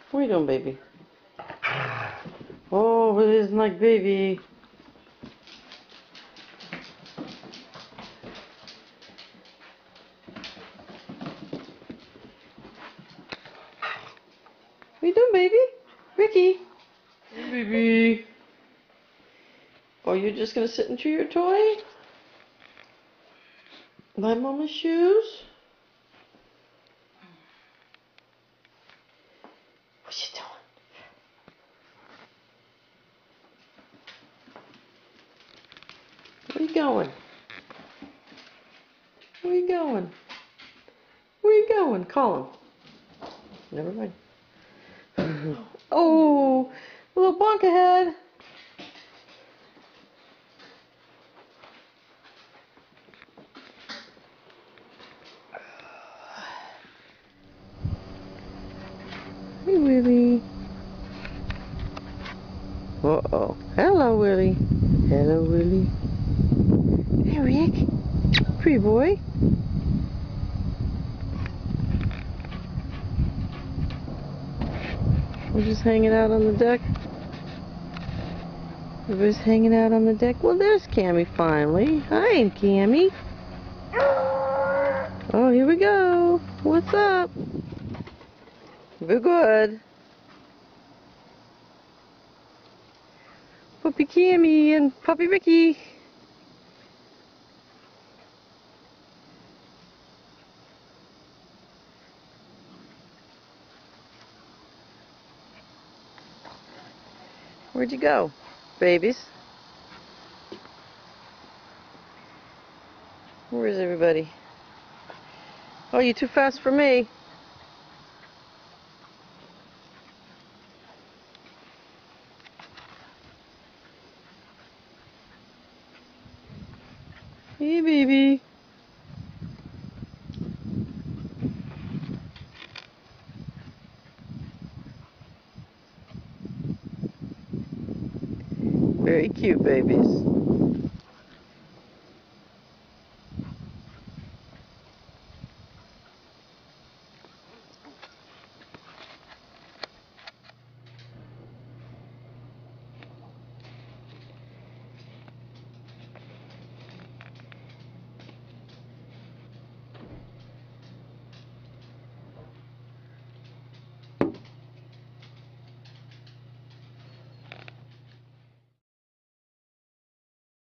What are you doing, baby? Oh, it isn't like baby. What are you doing, baby? Ricky? Hey, baby. Oh, you're just gonna sit and chew your toy? My mama's shoes? What you doing? Where you going? Where you going? Where you going? Call him. Never mind. Oh, a little bonk ahead. Hey, Willie. Uh-oh. Hello, Willie. Hello, Willie. Hey, Rick. Pretty boy. We're just hanging out on the deck. Everybody's hanging out on the deck. Well, there's Cami finally. Hi, Cami. Oh, here we go. What's up? We're good. Puppy Cami and Puppy Ricky. Where'd you go, babies? Where is everybody? Oh, you're too fast for me. Hey, baby. Very cute, babies.